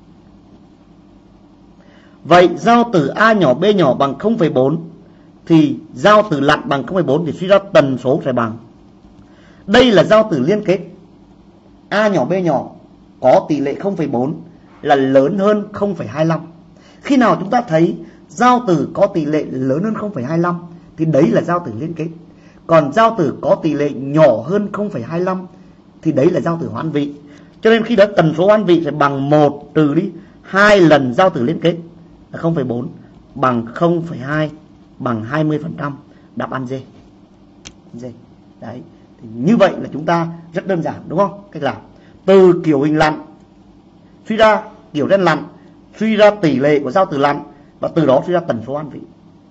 Vậy giao tử A nhỏ B nhỏ bằng không phẩy bốn thì giao tử lặn bằng không phẩy bốn thì suy ra tần số phải bằng. Đây là giao tử liên kết. A nhỏ B nhỏ có tỷ lệ không phẩy bốn là lớn hơn không phẩy hai lăm. Khi nào chúng ta thấy giao tử có tỷ lệ lớn hơn không phẩy hai lăm thì đấy là giao tử liên kết. Còn giao tử có tỷ lệ nhỏ hơn không phẩy hai lăm thì đấy là giao tử hoán vị. Cho nên khi đó tần số hoán vị sẽ bằng một trừ đi hai lần giao tử liên kết là không phẩy bốn bằng không phẩy hai bằng hai mươi phần trăm. Đáp án D. D. Đấy. Thì như vậy là chúng ta rất đơn giản đúng không? Cách làm từ kiểu hình lặn suy ra kiểu gen lặn, suy ra tỷ lệ của giao tử lặn và từ đó suy ra tần số hoán vị.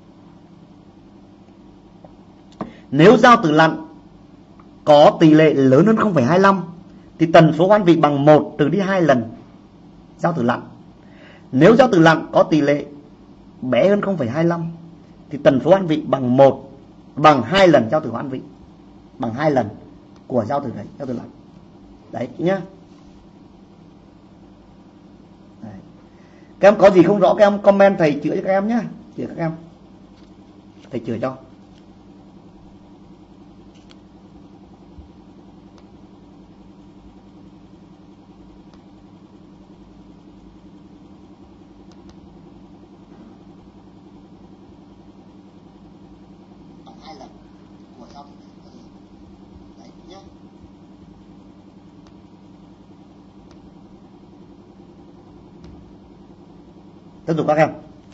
Nếu giao tử lặn có tỷ lệ lớn hơn không phẩy hai lăm thì tần số hoán vị bằng một trừ đi hai lần giao tử lặn. Nếu giao tử lặn có tỷ lệ bé hơn không phẩy hai lăm thì tần số hoán vị bằng một bằng hai lần giao tử hoán vị, bằng hai lần của giao tử đấy, giao tử lặn. Đấy nhá. Đấy. Các em có gì không rõ các em comment thầy chữa cho các em nhé. Chữa các em. Thầy chữa cho. Tiếp tục các em.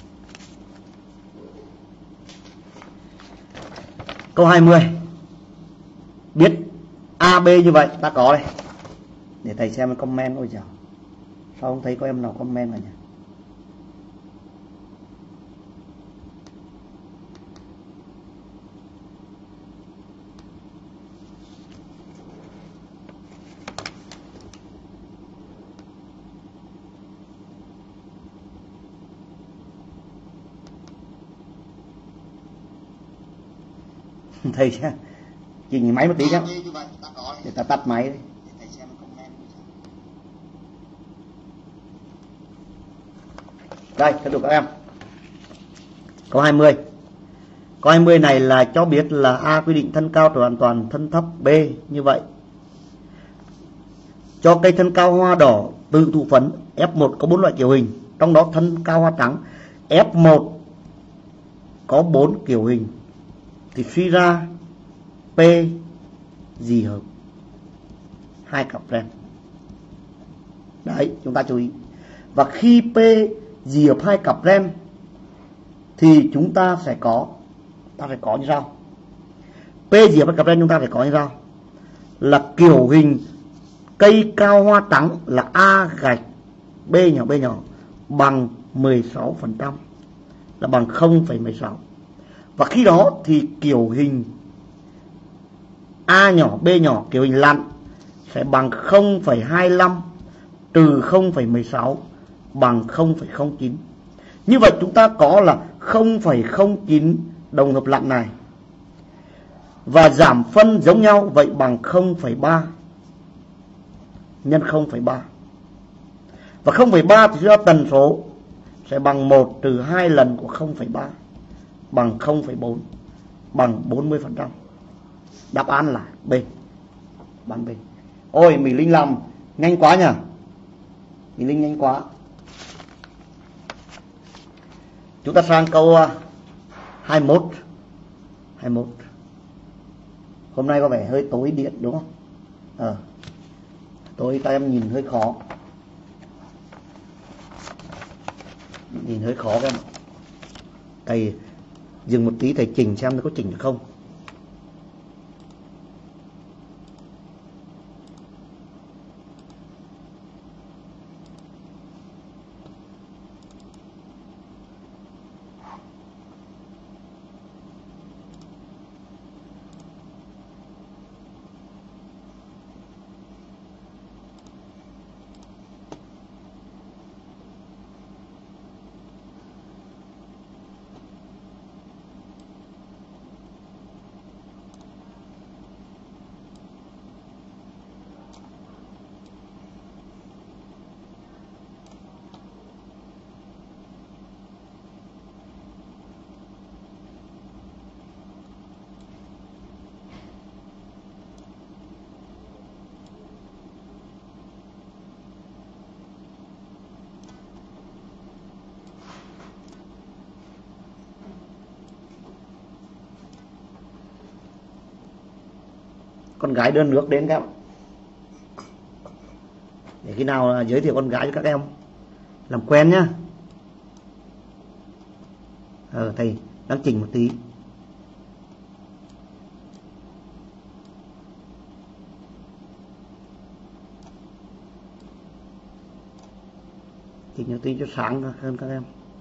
Câu hai mươi. Biết a bê như vậy ta có đây. Để thầy xem comment. Ôi trời, sao không thấy có em nào comment rồi nhỉ? Thầy sẽ chỉnh máy một tí nhé, để ta tắt máy đi. Đây, tiếp tục các em. Câu hai mươi. Câu hai mươi này là cho biết là A quy định thân cao hoàn toàn, thân thấp B như vậy. Cho cây thân cao hoa đỏ tự thụ phấn ép một có bốn loại kiểu hình, trong đó thân cao hoa trắng ép một có bốn kiểu hình thì suy ra P gì hợp. hai cặp ren. Đấy, chúng ta chú ý. Và khi P dì hợp hai cặp ren thì chúng ta sẽ có ta sẽ có như sau. P dì hợp hai cặp ren chúng ta sẽ có như sau. Là kiểu hình cây cao hoa trắng là A gạch B nhỏ B nhỏ bằng mười sáu phần trăm, là bằng không phẩy mười sáu. Và khi đó thì kiểu hình A nhỏ B nhỏ, kiểu hình lặn sẽ bằng không phẩy hai lăm trừ không phẩy mười sáu bằng không phẩy không chín. Như vậy chúng ta có là không phẩy không chín đồng hợp lặn này. Và giảm phân giống nhau, vậy bằng không phẩy ba nhân không phẩy ba. Và không phẩy ba thì ra tần số sẽ bằng một trừ hai lần của không phẩy ba bằng không phẩy bốn, bằng bốn mươi phần trăm. Đáp án là B. Bán B. Ôi, Mỹ Linh làm nhanh quá nhỉ? Mỹ Linh nhanh quá. Chúng ta sang câu hai mươi mốt. hai mươi mốt. Hôm nay có vẻ hơi tối điện đúng không? Ờ. Tối các em nhìn hơi khó. Nhìn hơi khó các em. Thầy dừng một tí, thầy chỉnh xem nó có chỉnh được không. Con gái đưa nước đến các em. Để khi nào giới thiệu con gái cho các em làm quen nhá. Ờ, thầy đang chỉnh một tí. Chỉnh một tí cho sáng hơn các em.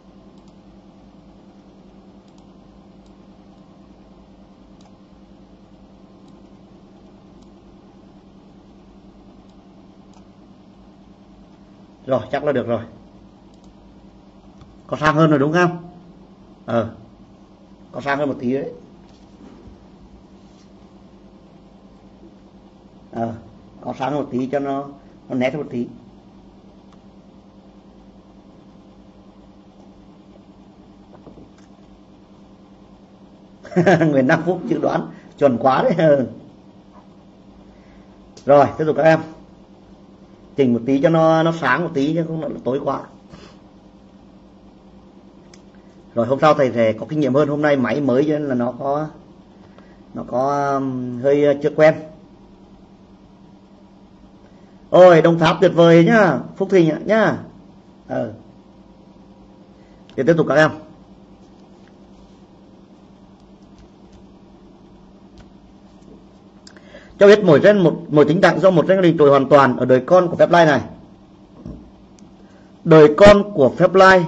Rồi, chắc là được rồi. Có sang hơn rồi đúng không? Ờ, có sang hơn một tí đấy. Ờ, có sang hơn một tí cho nó, nó nét hơn một tí. Nguyễn Đăng Phúc dự đoán chuẩn quá đấy. Rồi, tiếp tục các em. Chỉnh một tí cho nó nó sáng một tí chứ không là tối quá. Rồi hôm sau thầy sẽ có kinh nghiệm hơn. Hôm nay máy mới cho nên là nó có nó có um, hơi chưa quen. Ôi, Đồng Tháp tuyệt vời nhá, Phúc Thịnh nhá. Ờ. Để tiếp tục các em. Cho biết mỗi gen một mỗi tính tặng do một gen định trồi hoàn toàn ở đời con của phép lai này. Đời con của phép lai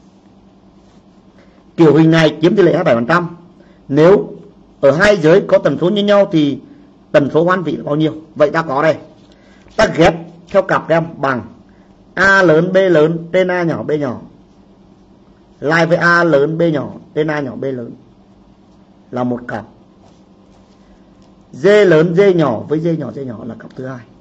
kiểu hình này chiếm tỷ lệ hai mươi bảy phần trăm. Nếu ở hai giới có tần số như nhau thì tần số hoán vị là bao nhiêu? Vậy ta có đây. Ta ghép theo cặp em bằng A lớn B lớn trên A nhỏ B nhỏ. Lai với A lớn B nhỏ trên A nhỏ B lớn là một cặp. D lớn D nhỏ với D nhỏ D nhỏ là cặp thứ hai.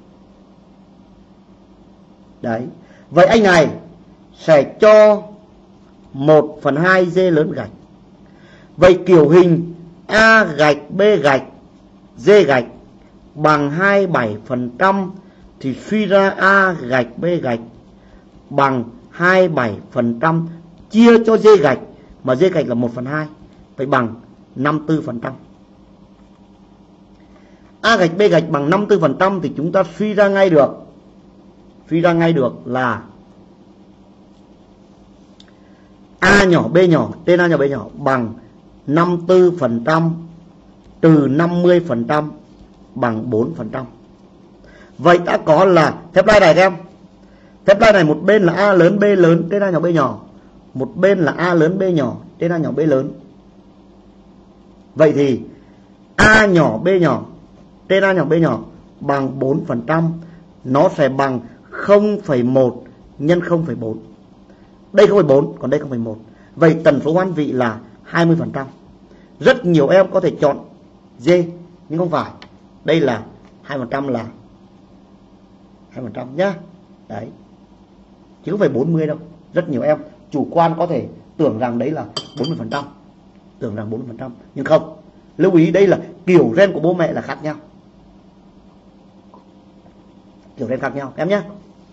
Đấy. Vậy anh này sẽ cho một phần hai D lớn gạch. Vậy kiểu hình A gạch B gạch D gạch bằng hai mươi bảy phần trăm thì suy ra A gạch B gạch bằng hai mươi bảy phần trăm chia cho D gạch, mà D gạch là một phần hai, phải bằng năm mươi tư phần trăm. A gạch B gạch bằng năm mươi tư phần trăm thì chúng ta suy ra ngay được. Suy ra ngay được là A nhỏ B nhỏ trên A nhỏ B nhỏ bằng năm mươi tư phần trăm trừ năm mươi phần trăm bằng bốn phần trăm. Vậy ta có là phép lai này các em. Phép lai này một bên là A lớn B lớn trên A nhỏ B nhỏ, một bên là A lớn B nhỏ trên A nhỏ B lớn. Vậy thì A nhỏ B nhỏ trên A nhỏ B nhỏ bằng bốn phần trăm, nó sẽ bằng không phẩy một nhân không phẩy bốn. Đây không phẩy bốn, còn đây không phẩy một. Vậy tần số hoán vị là hai mươi phần trăm. Rất nhiều em có thể chọn D, nhưng không phải. Đây là hai phần trăm là hai phần trăm nhá. Đấy. Chứ không phải bốn mươi đâu. Rất nhiều em chủ quan có thể tưởng rằng đấy là bốn mươi phần trăm. Tưởng rằng bốn mươi phần trăm, nhưng không. Lưu ý đây là kiểu gen của bố mẹ là khác nhau. Kiểu gen khác nhau em nhé.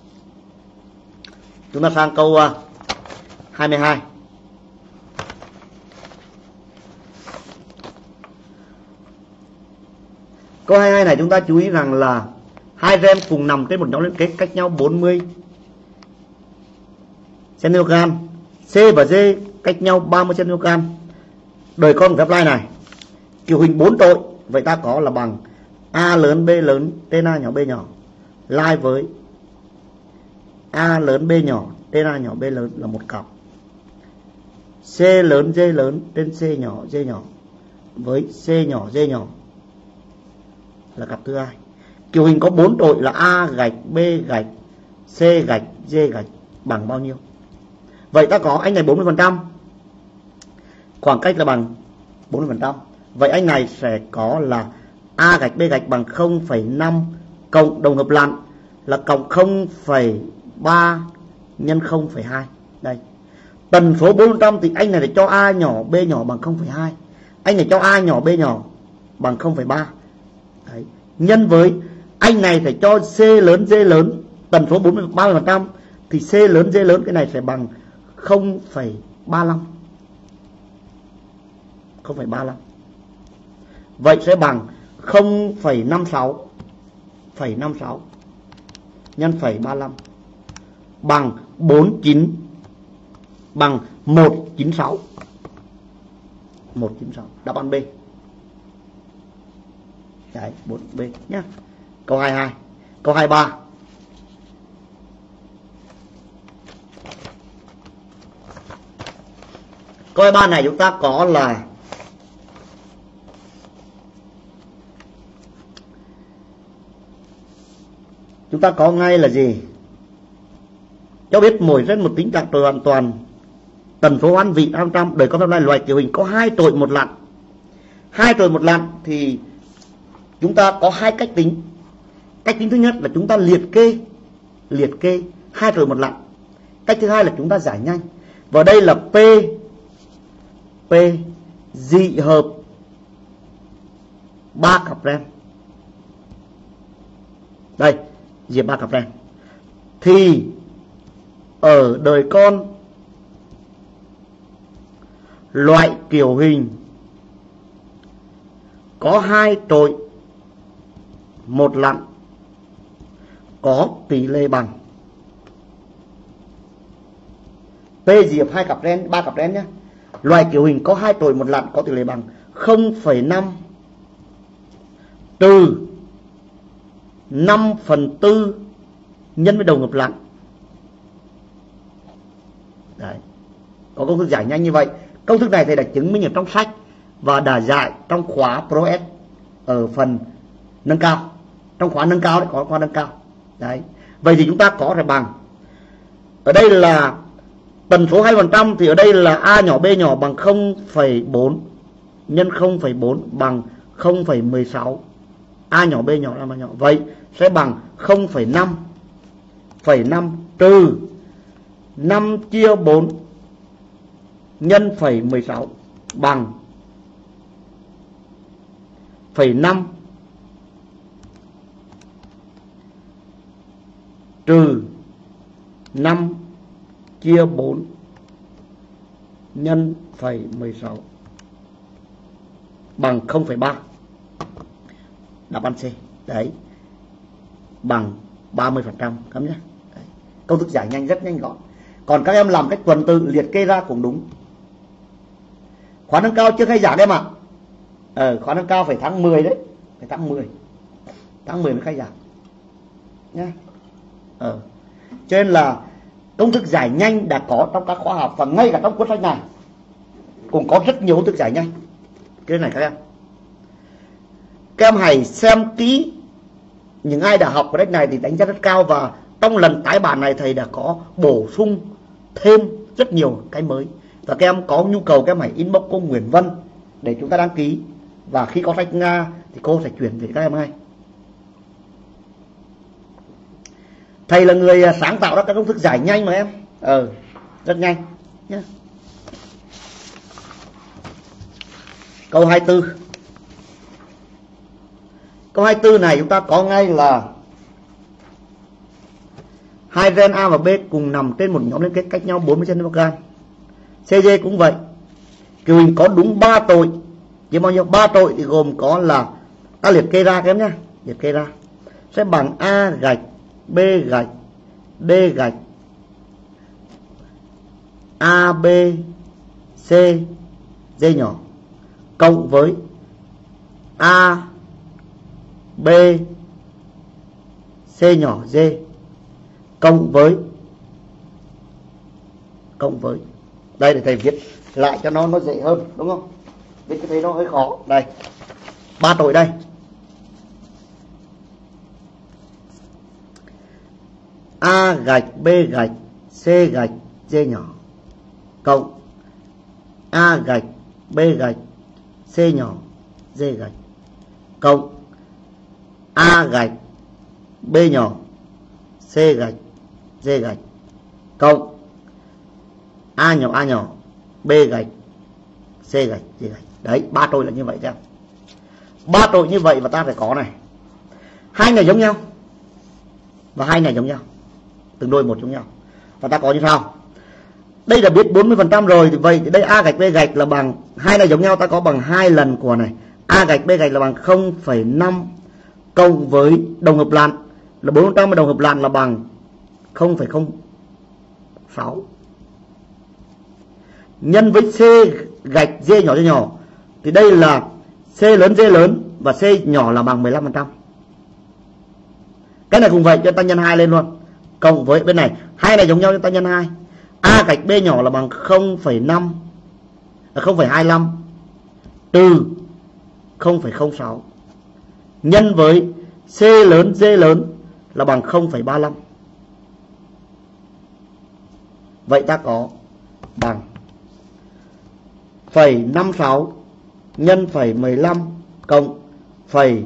Chúng ta sang câu uh, hai mươi hai. Câu hai mươi hai này chúng ta chú ý rằng là hai gen cùng nằm trên một nhóm liên kết cách nhau bốn mươi xen-ti-mét-gam. C và D cách nhau ba mươi xen-ti-mét-gam. Đời con của phép lai này kiểu hình bốn trội. Vậy ta có là bằng A lớn B lớn trên A nhỏ B nhỏ lai với A lớn B nhỏ trên A nhỏ B lớn là một cặp. C lớn D lớn trên C nhỏ D nhỏ với C nhỏ D nhỏ là cặp thứ hai. Kiểu hình có bốn trội là A gạch B gạch C gạch D gạch bằng bao nhiêu? Vậy ta có anh này bốn mươi phần trăm, khoảng cách là bằng bốn mươi phần trăm. Vậy anh này sẽ có là A gạch B gạch bằng không phẩy năm cộng đồng hợp lặn là cộng không phẩy ba nhân không phẩy hai. Đây. Tần số bốn phần trăm thì anh này để cho A nhỏ B nhỏ bằng không phẩy hai. Anh này cho A nhỏ B nhỏ bằng không phẩy ba. Đấy. Nhân với anh này phải cho C lớn D lớn tần số bốn mươi ba mươi phần trăm thì C lớn D lớn cái này sẽ bằng không phẩy ba lăm. không phẩy ba lăm. Vậy sẽ bằng không phẩy năm sáu phẩy năm sáu nhân phẩy ba lăm bằng bốn mươi chín bằng một trăm chín mươi sáu. một trăm chín mươi sáu. Đáp án B. Đấy, bốn B nhé. Câu hai mươi hai. Câu hai mươi ba. Câu hai mươi ba này chúng ta có là chúng ta có ngay là gì? Cho biết mỗi gen một tính trạng trội hoàn toàn, tần số hoán vị năm trăm. Đời con phép lai loài kiểu hình có hai trội một lặn. Hai trội một lặn thì chúng ta có hai cách tính. Cách tính thứ nhất là chúng ta liệt kê liệt kê hai trội một lặn. Cách thứ hai là chúng ta giải nhanh. Và đây là P P dị hợp ba cặp gen. Đây, dị hợp ba cặp gen. Thì ở đời con loại kiểu hình có hai trội một lặn có tỷ lệ bằng P dị hợp hai cặp gen, ba cặp gen nhé. Loại kiểu hình có hai trội một lặn có tỷ lệ bằng không phẩy năm trừ năm phần tư nhân với đồng hợp lặn. Đấy. Có công thức giải nhanh như vậy. Công thức này thầy đã chứng minh ở trong sách và đã dạy trong khóa Pro S ở phần nâng cao. Trong khóa nâng cao đấy, có khóa nâng cao. Đấy. Vậy thì chúng ta có thể bằng, ở đây là tần số hai phần trăm thì ở đây là A nhỏ B nhỏ bằng không phẩy bốn nhân không phẩy bốn bằng không phẩy mười sáu. A nhỏ B nhỏ là bao nhỏ. Vậy sẽ bằng không phẩy năm phẩy năm trừ năm chia bốn nhân phẩy mười sáu bằng phẩy năm trừ năm chia bốn nhân phẩy mười sáu bằng không phẩy ba. đáp án C. Đấy, bằng ba mươi phần trăm các em nhé. Đấy. Công thức giải nhanh rất nhanh gọn. Còn các em làm cách tuần tự liệt kê ra cũng đúng. Khóa nâng cao chưa khai giảng em ạ. Ờ, khóa nâng cao phải tháng mười đấy, phải tháng mười. Tháng mười mới khai giảng nhá. Ờ. Cho nên là công thức giải nhanh đã có trong các khóa học, và ngay cả trong cuốn sách này cũng có rất nhiều công thức giải nhanh. Cái này các em, các em hãy xem kỹ. Những ai đã học cái cách này thì đánh giá rất cao, và trong lần tái bản này thầy đã có bổ sung thêm rất nhiều cái mới. Và các em có nhu cầu các em hãy inbox cô Nguyễn Vân để chúng ta đăng ký, và khi có sách Nga thì cô sẽ chuyển về các em ngay. Thầy là người sáng tạo ra các công thức giải nhanh mà em. Ờ, rất nhanh nhé. Câu hai mươi tư. Câu hai mươi tư này chúng ta có ngay là hai gen A và B cùng nằm trên một nhóm liên kết cách nhau bốn mươi xăng ti mét vuông. xê giê cũng vậy. Kiểu hình có đúng ba tội. Với bao nhiêu? ba tội thì gồm có là, ta liệt kê ra các em nhé. Liệt kê ra sẽ bằng A gạch B gạch D gạch A B C D nhỏ cộng với A B C nhỏ D cộng với cộng với đây, để thầy viết lại cho nó nó dễ hơn, đúng không? Viết cái thấy nó hơi khó. Đây, ba tội đây. A gạch B gạch C gạch D nhỏ cộng A gạch B gạch C nhỏ D gạch cộng A gạch B nhỏ C gạch D gạch cộng A nhỏ A nhỏ B gạch C gạch D gạch. Đấy, ba tội là như vậy xem. Ba tội như vậy và ta phải có này. Hai này giống nhau và hai này giống nhau, từng đôi một giống nhau. Và ta có như sau. Đây là biết bốn mươi phần trăm rồi, thì vậy thì đây A gạch B gạch là bằng, hai này giống nhau, ta có bằng hai lần của này. A gạch B gạch là bằng không phẩy năm cộng với đồng hợp lặn là bốn phần trăm, và đồng hợp lặn là bằng không phẩy không sáu nhân với C gạch D nhỏ D nhỏ, thì đây là C lớn D lớn và C nhỏ là bằng mười lăm phần trăm. Cái này cũng vậy, cho ta nhân hai lên luôn, cộng với bên này, hai này giống nhau cho ta nhân hai. A gạch B nhỏ là bằng không phẩy năm không phẩy hai lăm trừ không phẩy không sáu nhân với C lớn D lớn là bằng không phẩy ba lăm. Vậy ta có bằng phẩy năm sáu nhân phẩy mười lăm cộng phẩy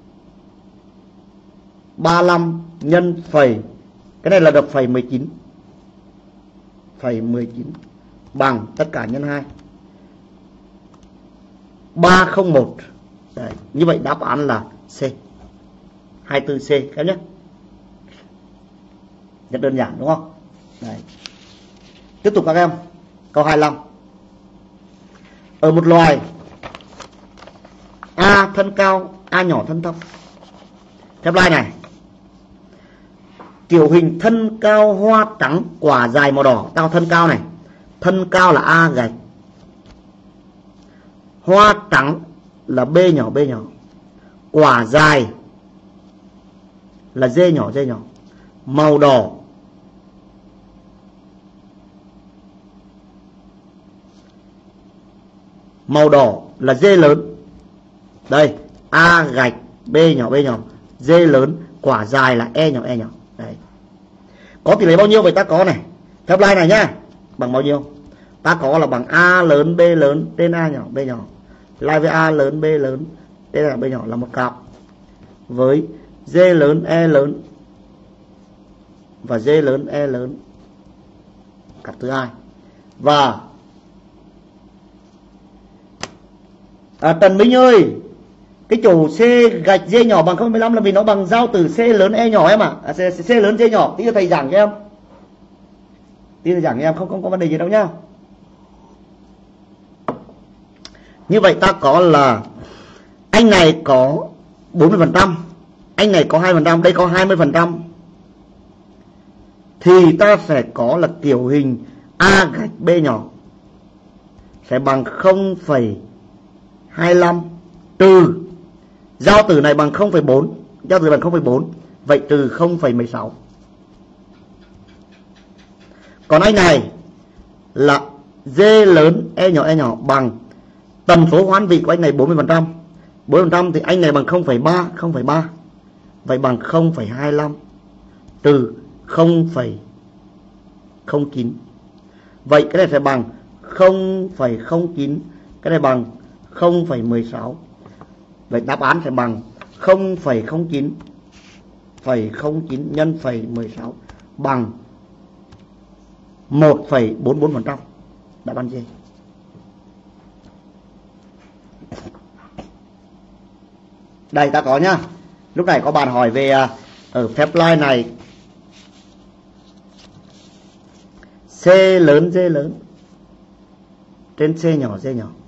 ba lăm nhân phẩy, cái này là được phẩy mười chín, phẩy mười chín bằng tất cả nhân hai, ba không một. Đấy, như vậy đáp án là C, hai mươi tư C các em nhé. Rất đơn giản đúng không? Đấy. Tiếp tục các em, câu hai mươi lăm. Ở một loài A thân cao, A nhỏ thân thấp. Phép lai này, kiểu hình thân cao hoa trắng quả dài màu đỏ. Tao thân cao này, thân cao là A gạch, hoa trắng là B nhỏ B nhỏ, quả dài là D nhỏ D nhỏ, màu đỏ màu đỏ là D lớn. Đây, A gạch B nhỏ B nhỏ, D lớn, quả dài là E nhỏ E nhỏ. Đấy. Có tỷ lệ bao nhiêu vậy ta có này. Phép lai này nhá, bằng bao nhiêu? Ta có là bằng A lớn B lớn trên A nhỏ B nhỏ. Lai với A lớn B lớn trên A B nhỏ là một cặp, với D lớn E lớn và D lớn E lớn cặp thứ hai. Và à, Trần Minh ơi, cái chỗ C gạch D nhỏ bằng không phẩy mười lăm là vì nó bằng giao từ C lớn E nhỏ em ạ. À, C, C lớn D nhỏ, tí nữa thầy giảng cho em. Tí nữa giảng cho em, không không có vấn đề gì đâu nhá. Như vậy ta có là anh này có bốn mươi phần trăm, anh này có hai phần trăm, đây có hai mươi phần trăm, thì ta sẽ có là kiểu hình A gạch B nhỏ sẽ bằng không phẩy hai lăm trừ giao tử này bằng không phẩy bốn, giao tử bằng không phẩy bốn, vậy trừ không phẩy mười sáu. Còn anh này là D lớn E nhỏ E nhỏ bằng tần số hoán vị của anh này bốn mươi phần trăm. bốn mươi phần trăm thì anh này bằng không phẩy ba, không phẩy ba. Vậy bằng không phẩy hai lăm trừ không phẩy không chín. Vậy cái này sẽ bằng không phẩy không chín, cái này bằng không phẩy mười sáu. Vậy đáp án sẽ bằng không phẩy không chín phẩy không chín nhân phẩy mười sáu bằng một phẩy bốn mươi bốn phần trăm. Đáp án gì? Đây ta có nhá. Lúc này có bạn hỏi về ở phép line này C lớn D lớn trên C nhỏ D nhỏ.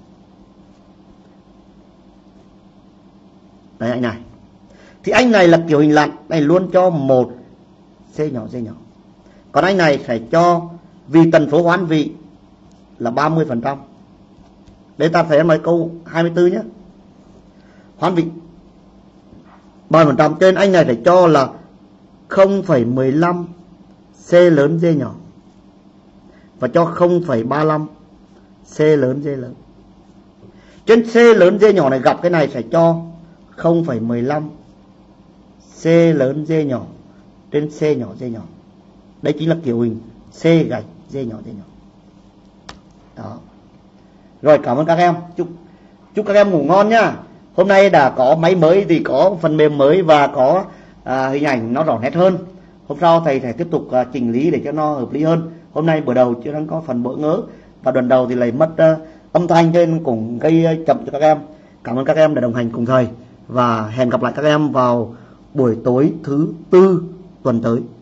Đấy anh này. Thì anh này là kiểu hình lặn, này luôn cho một C nhỏ D nhỏ. Còn anh này phải cho vì tần số hoán vị là ba mươi phần trăm. Đây ta phải nói câu hai mươi tư nhé. Hoán vị ba mươi phần trăm, trên anh này phải cho là không phẩy mười lăm C lớn D nhỏ và cho không phẩy ba mươi lăm C lớn D lớn. Trên C lớn D nhỏ này gặp cái này sẽ cho không phẩy mười lăm C lớn D nhỏ trên C nhỏ D nhỏ. Đây chính là kiểu hình C gạch D nhỏ D nhỏ. Đó. Rồi, cảm ơn các em. Chúc chúc các em ngủ ngon nhá. Hôm nay đã có máy mới thì có phần mềm mới và có à, hình ảnh nó rõ nét hơn. Hôm sau thầy sẽ tiếp tục à, chỉnh lý để cho nó hợp lý hơn. Hôm nay bữa đầu chưa đang có phần bỡ ngỡ và đoạn đầu thì lại mất uh, âm thanh cho nên cũng gây chậm cho các em. Cảm ơn các em đã đồng hành cùng thầy và hẹn gặp lại các em vào buổi tối thứ tư tuần tới.